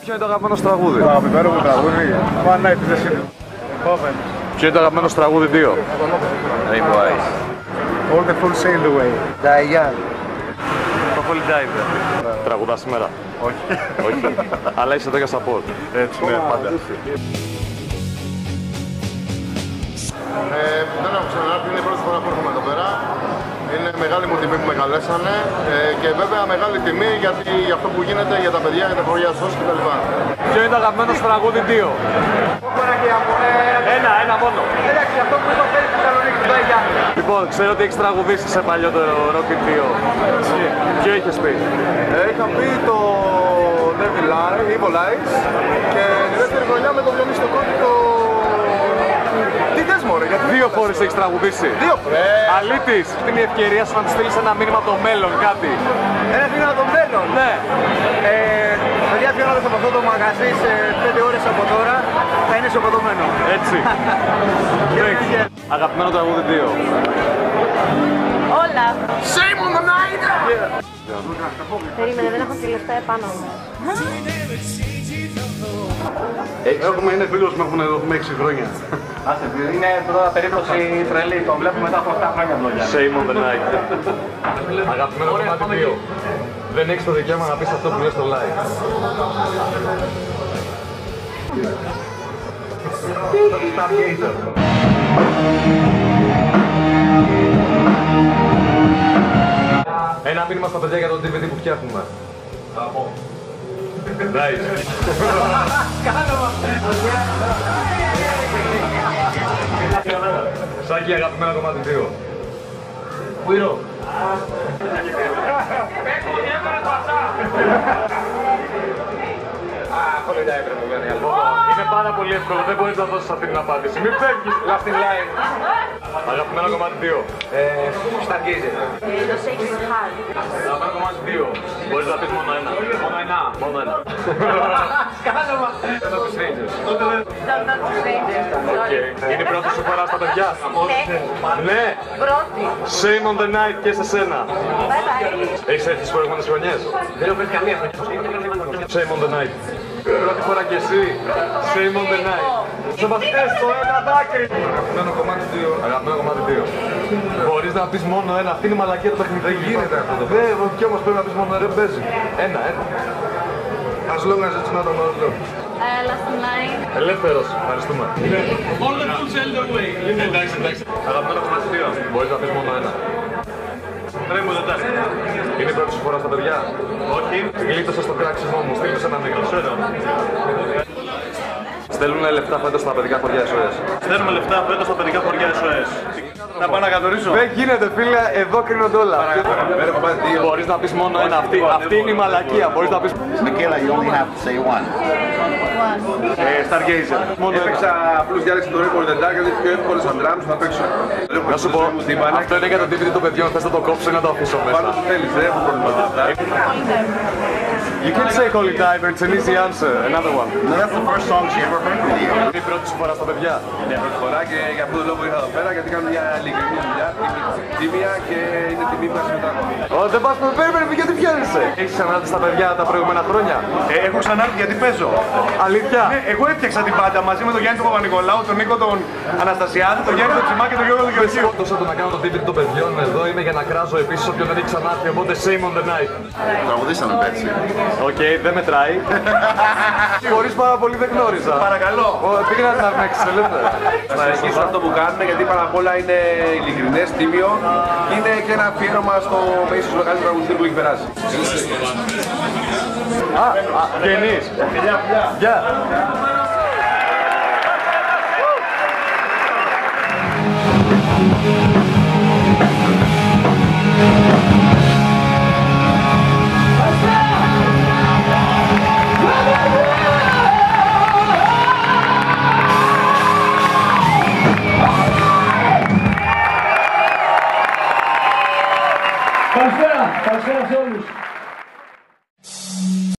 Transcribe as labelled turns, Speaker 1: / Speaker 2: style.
Speaker 1: Ποιο είναι το αγαπημένο τραγούδι?
Speaker 2: Το αγαπημένο μου τραγούδι. One Night in the City.
Speaker 1: Ποιο είναι το αγαπημένο τραγούδι 2?
Speaker 3: Rainbow Eyes.
Speaker 2: All the Fools Sail Away.
Speaker 3: Diane.
Speaker 1: Το Holy Diver. Τραγουδά σήμερα?
Speaker 2: Όχι.
Speaker 1: Όχι. Αλλά είσαι εδώ για support.
Speaker 2: Έτσι, ναι, πάντα. Δεν έχω ξανάρθει, είναι η πρώτη φορά που έρχομαι εδώ πέρα. Είναι μεγάλη μου τιμή που με καλέσανε και βέβαια μεγάλη τιμή γιατί για αυτό που γίνεται για τα παιδιά, για τα χωριά SOS κτλ.
Speaker 1: Ποιο είναι το αγαπημένο τραγούδι 2? Ένα μόνο.
Speaker 3: Εντάξει, αυτό που έχω φέρει στη Θεσσαλονίκη, το Diane.
Speaker 1: Λοιπόν, ξέρω ότι έχεις τραγουδήσει σε παλιότερο Rocket 2. Ποιο είχες πει?
Speaker 2: Είχα πει το Devil Eyes, Evil Eyes και τη δεύτερη χρονιά με το Διονύση το Κόκκι το... Τι θες μωρέ, γιατί...
Speaker 1: 2 φορές έχεις τραγουδήσει.
Speaker 2: 2 φορές.
Speaker 1: Αλήτης, είναι η ευκαιρία σου να του στείλεις ένα μήνυμα από το μέλλον, κάτι.
Speaker 3: Ένα μήνυμα από το μέλλον.
Speaker 1: Ναι.
Speaker 3: Παιδιά, πιόνοντας από αυτό το μαγαζί σε 5 ώρες από τώρα θα είναι σοκοδομένο.
Speaker 1: Έτσι. Αγαπημένο τραγούδι 2.
Speaker 4: Όλα.
Speaker 2: Shame on the night!
Speaker 4: Περίμενε, δεν έχω τη λεφτά επάνω μου.
Speaker 1: Είναι φίλος μου, έχουμε 6 χρόνια.
Speaker 3: Άσε, είναι τώρα περίπτωση τρελή, τον βλέπουμε μετά από 7 χρόνια δουλειά.
Speaker 1: Shame on the night. Αγαπημένο κομμάτι 2. Δεν έχεις το δικαίωμα να πεις αυτό που λες στο live. Ένα μήνυμα στα παιδιά για το DVD που φτιάχνουμε. Nice. Σάκη, αγαπημένο κομμάτι 2.
Speaker 3: Κουίρο.
Speaker 1: Είναι πάρα πολύ εύκολο, δεν μπορείς να δώσεις αυτή την απάντηση. Μην φεύγεις, last in line. Αγαπημένο κομμάτι 2.
Speaker 3: Stargazer.
Speaker 4: Το Shakespeare Hard.
Speaker 1: Αγαπημένο κομμάτι 2. Μπορείς να πεις μόνο ένα. Μόνο ένα.
Speaker 3: Σκάλωμα.
Speaker 1: Doctor Strangers.
Speaker 4: Doctor Strangers.
Speaker 1: Είναι η πρώτη σου φορά στα παιδιά. Ναι.
Speaker 4: Πρώτη.
Speaker 1: Shame on the night και σε σένα.
Speaker 4: Bye bye.
Speaker 1: Έχεις έρθει τις προηγούμενες χρονιές?
Speaker 3: Δεν έχω πει καμία χρονιά.
Speaker 1: Shame on the night. Πρώτη φορά κι εσύ. Shame on the night. Σεβαστές το ένα δάκρυ. Αγαπημένο κομμάτι 2. Αγαπημένο κομμάτι 2. Μπορείς να πεις μόνο ένα. Αυτή είναι η μαλακία του παιχνιδιού. Δεν γίνεται αυτό το πράγμα. Ναι, κι όμως πρέπει να πεις μόνο ένα. Παίζει. Ένα. As long as it's not on all love.
Speaker 4: Last in line.
Speaker 1: Ελεύθερος. Ευχαριστούμε. All the fools sail away. Εντάξει. Αγαπημένο κομμάτι 2. Μπορείς να πεις μόνο ένα. Rainbow Eyes. Είναι η πρώτη σου φορά στα παιδιά? Όχι. Γλίτωσα στο κράξιμο μου. Στείλτε ένα μικρό. Στέλνουν λεφτά φέτος στα παιδικά χωριά SOS.
Speaker 5: Στέλνουμε λεφτά φέτος στα παιδικά χωριά SOS. Να πάω να κατορίσω.
Speaker 1: Δεν γίνεται φίλε, εδώ κρίνονται όλα. Μπορείς να πεις μόνο ένα, αυτή είναι η μαλακία, μπορείς να πεις...
Speaker 6: Michaela, you only have to say one.
Speaker 2: Stargazer. Έπαιξα απλώς διάλεξη το Rainbow in the Dark γιατί είναι πιο εύκολο σαν drums να παίξω.
Speaker 1: Να σου πω, αυτό είναι για το DVD των παιδιών, θες να το κόψω ή να το αφήσω μέσα.
Speaker 2: Πάνω που θέλεις, δεν έχω πρόβλημα.
Speaker 1: You can say Holy Diver, it's an easy answer. Another one.
Speaker 6: No, that's the first song she ever heard from you.
Speaker 1: Είναι η πρώτη σου φορά στα παιδιά.
Speaker 2: Είναι πρώτη φορά και για αυτόν τον λόγο ήρθα εδώ πέρα γιατί κάνω μια ειλικρινή δουλειά, τίμια και είναι τιμή που συμμετέχω.
Speaker 1: Δεν πας με περίμενε, γιατί πιάνεσαι. Έχεις ξανάρθει στα παιδιά τα προηγούμενα χρόνια?
Speaker 5: Έχω ξανάρθει γιατί παίζω.
Speaker 1: Αλήθεια.
Speaker 5: Ναι, εγώ έφτιαξα την πάντα μαζί με τον Γιάννη τον Παπα-Νικολάου, τον Νίκο τον Αναστασιάδη, τον Γιάννη τον Τσιμά και τον Γιώργο τον Γεωργίου.
Speaker 1: Σκότωσα το να κάνω το DVD των παιδιών εδώ είναι για να κράζω επίσης όποιον δεν έχει ξανάρθει, οπότε shame on the night.
Speaker 6: Τραγουδήσαμε πέρσι.
Speaker 1: Οκ, δεν μετράει. Χωρίς πάρα πολύ δεν γνώριζα.
Speaker 5: Παρακαλώ.
Speaker 1: Πήγαινα να με ελεύθερα.
Speaker 2: Να συνεχίσουν αυτό που κάνουν γιατί πάνω απ' όλα είναι ειλικρινές, τίμιο και είναι και ένα αφιέρωμα στο ίσως μεγαλύτερο τραγουδιστή που έχει περάσει.
Speaker 1: Γεννής. Γεια.